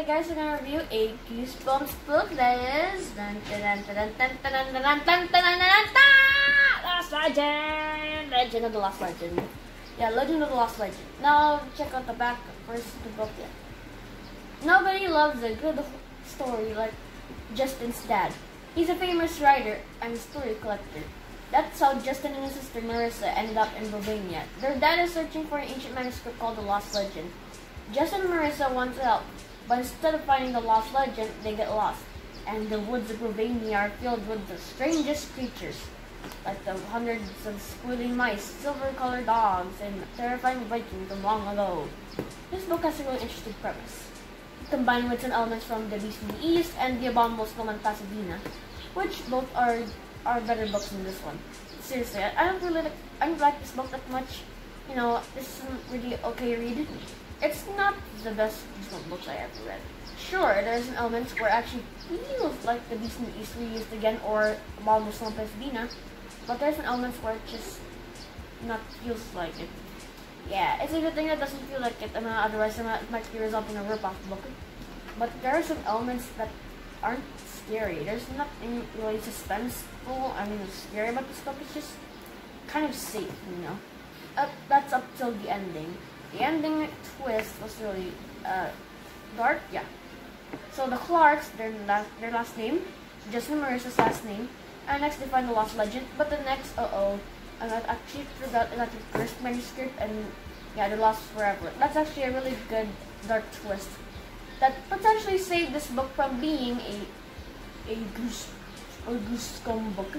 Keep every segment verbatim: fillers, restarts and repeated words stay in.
guys, we're gonna review a Goosebumps book that is dun, dun, dun, dun, dun, dun, dun, dun, dun, dun, dun, dun, dun, Lost Legend! Legend of the Lost Legend. Yeah, Legend of the Lost Legend. Now, check out the back first of the book. Yeah. Nobody loves a good story like Justin's dad. He's a famous writer and story collector. That's how Justin and his sister Marissa ended up in Romania. Their dad is searching for an ancient manuscript called the Lost Legend. Justin and Marissa want to help, but instead of finding the Lost Legend, they get lost. And the woods of Romania are filled with the strangest creatures, like the hundreds of squealing mice, silver-colored dogs, and terrifying Vikings from long ago. This book has a really interesting premise, combined with some elements from The Beast in the East and The Abominable Snowman Pasadena, which both are are better books than this one. Seriously, I, I don't really like, I don't like this book that much. You know, this is a really okay read. It's not the best Goosebumps books I ever read. Sure, there's some elements where it actually feels like The Beast in the East reused again or Abominable Snowman Pasadena, but there's some elements where it just not feels like it. Yeah, it's a good thing that doesn't feel like it, and uh, otherwise it might be resulting in a rip-off book. But there are some elements that aren't scary. There's nothing really suspenseful, I mean, scary about this book. It's just kind of safe, you know. Up, that's up till the ending. The ending twist was really uh, dark, yeah. So the Clarks, their last, their last name, Justin and Marissa's last name, and next they find the Lost Legend, but the next, uh-oh, and I actually forgot about the first manuscript, and yeah, they're lost forever. That's actually a really good dark twist that potentially saved this book from being a a goose or goosebump book.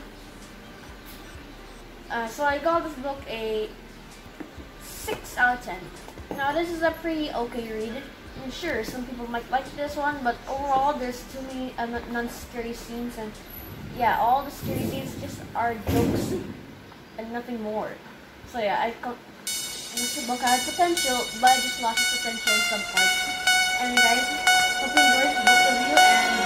Uh, so I got this book a six out of ten. Now this is a pretty okay read. And sure, some people might like this one, but overall there's too many uh, non-scary scenes, and yeah, all the scary scenes just are jokes and nothing more. So yeah, I got this book had potential, but I just lost its potential in some parts. And guys, hope you enjoyed this book review, and